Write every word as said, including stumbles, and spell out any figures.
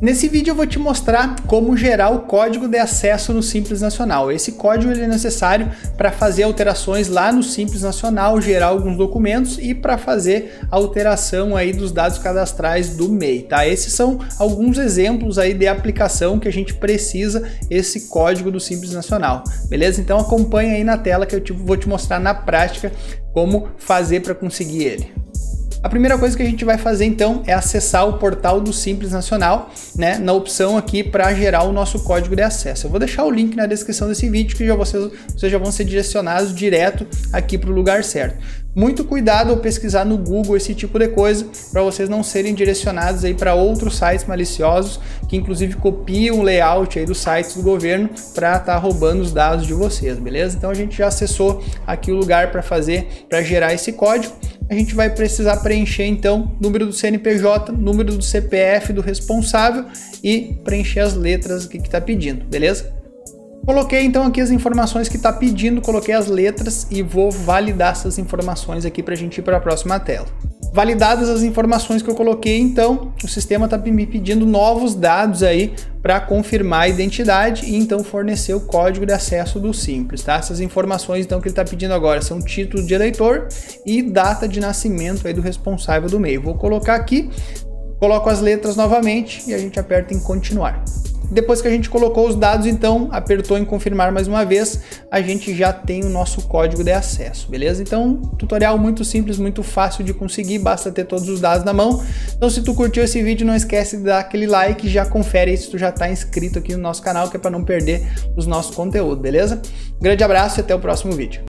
Nesse vídeo eu vou te mostrar como gerar o código de acesso no Simples Nacional. Esse código ele é necessário para fazer alterações lá no Simples Nacional, gerar alguns documentos e para fazer a alteração aí dos dados cadastrais do M E I, tá? Esses são alguns exemplos aí de aplicação que a gente precisa esse código do Simples Nacional, beleza? Então acompanha aí na tela que eu te, vou te mostrar na prática como fazer para conseguir ele. A primeira coisa que a gente vai fazer então é acessar o portal do Simples Nacional, né, na opção aqui para gerar o nosso código de acesso. Eu vou deixar o link na descrição desse vídeo que já vocês, vocês já vão ser direcionados direto aqui para o lugar certo. Muito cuidado ao pesquisar no Google esse tipo de coisa para vocês não serem direcionados aí para outros sites maliciosos que inclusive copiam o layout aí dos sites do governo para estar tá roubando os dados de vocês, beleza? Então a gente já acessou aqui o lugar para fazer, para gerar esse código. A gente vai precisar preencher então número do C N P J, número do C P F do responsável e preencher as letras aqui que está pedindo, beleza? Coloquei então aqui as informações que está pedindo, coloquei as letras e vou validar essas informações aqui para a gente ir para a próxima tela. Validadas as informações que eu coloquei, então o sistema está me pedindo novos dados aí para confirmar a identidade e então fornecer o código de acesso do Simples, tá? Essas informações então que ele está pedindo agora são título de eleitor e data de nascimento aí do responsável do M E I. Vou colocar aqui, coloco as letras novamente e a gente aperta em continuar. Depois que a gente colocou os dados, então, apertou em confirmar mais uma vez, a gente já tem o nosso código de acesso, beleza? Então, tutorial muito simples, muito fácil de conseguir, basta ter todos os dados na mão. Então, se tu curtiu esse vídeo, não esquece de dar aquele like, já confere aí se tu já está inscrito aqui no nosso canal, que é para não perder os nossos conteúdos, beleza? Grande abraço e até o próximo vídeo.